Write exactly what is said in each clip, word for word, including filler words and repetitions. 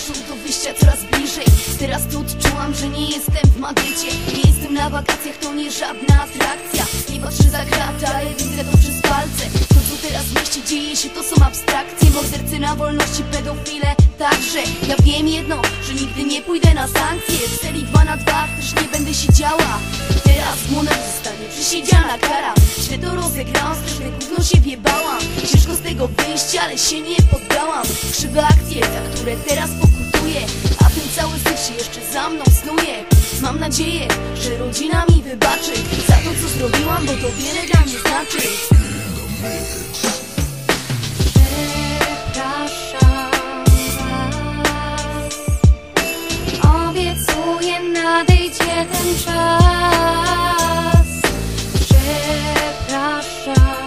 ścieżką do wyjścia coraz bliżej. Teraz to odczułam, że nie jestem w Madrycie. Nie jestem na wakacjach, to nie żadna atrakcja. Nie patrzę za kratę, ale widzę to przez palce. To co teraz w mieście dzieje się, to są abstrakcje. Mordercy na wolności, pedofile także. Ja wiem jedno, że nigdy nie pójdę na sankcje. W celi dwa na dwa też nie będę siedziała. Teraz młoda zostanie przesiedziana kara. Źle to rozegrałam, straszne gówno się wjebałam. Ciężko z tego wyjść, ale się nie poddałam. Krzywe akcje, za które teraz pokutuję, a ten cały syf się jeszcze za mną snuje. Mam nadzieję, że rodzina mi wybaczy za to co zrobiłam, bo to wiele dla mnie znaczy. Przepraszam was, obiecuję, nadejdzie ten czas. Przepraszam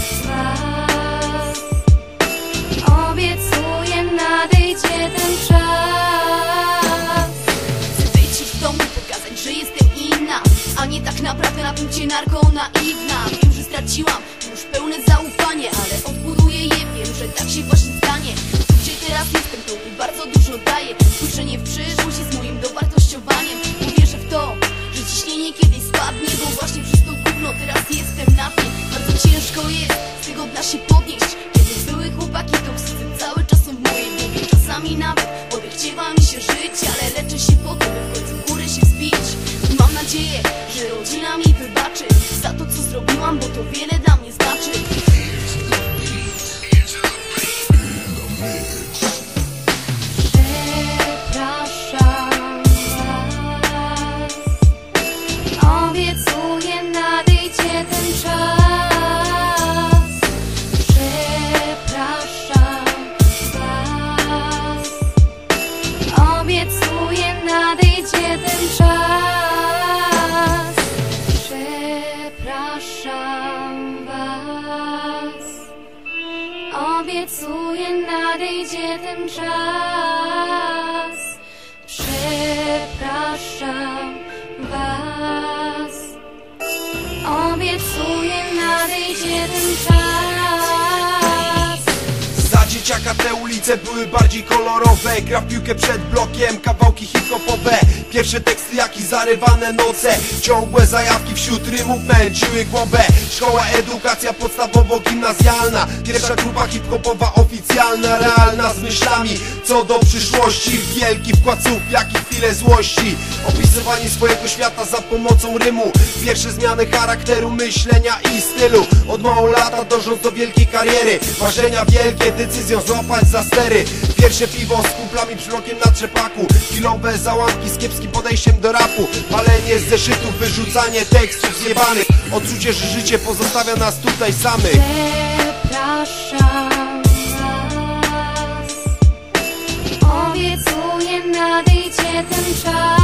was, obiecuję, nadejdzie ten czas. Chcę wejść w domu, pokazać, że jestem inna, a nie tak naprawdę na punkcie narko naiwna. Wiem, że straciłam już pełne zaufanie, ale odbuduję je, wiem, że tak się właśnie stanie. Tu gdzie teraz jestem, to mi bardzo dużo daje. Spojrzenie w przyszłość jest moim dowartościowaniem. Uwierzę w to, że ciśnienie kiedyś spadnie, bo właśnie przez to gówno teraz jestem na dnie. Bardzo ciężko jest z tego dna się podnieść, kiedy były chłopaki toksyczne cały czas są w mojej głowie. Czasami nawet odechciewa mi się żyć, ale leczę się po to, by w końcu w górę się wzbić. Mam nadzieję, że rodzina mi wybaczy za to co zrobiłam, bo to wiele dla mnie znaczy. Przepraszam was, obiecuję, nadejdzie ten czas. Przepraszam was, obiecuję, nadejdzie ten czas. Przepraszam was, obiecuję, nadejdzie ten czas. Przepraszam was, obiecuję, nadejdzie ten czas. Za dzieciaka te ulice były bardziej kolorowe. Gra w piłkę przed blokiem, kawałki hip-hopowe. Pierwsze teksty jak i zarywane noce. Ciągłe zajawki wśród rymów męczyły głowę. Szkoła, edukacja podstawowo-gimnazjalna. Pierwsza grupa hip-hopowa oficjalna, realna z myślami co do przyszłości. Wielki wkład słów, jak i chwile złości. Opisywanie swojego świata za pomocą rymu. Pierwsze zmiany charakteru, myślenia i stylu. Od małolata dążąc do wielkiej kariery. Marzenia wielkie, decyzją złapać za stery. Pierwsze piwo z kumplami przy blokiem na trzepaku. Kilowe załamki z kiepskim podejściem do rapu. Palenie z zeszytów, wyrzucanie tekstów zjebanych. Odczucie, że życie pozostawia nas tutaj samych. Przepraszam was, obiecuję, nadejdzie ten czas.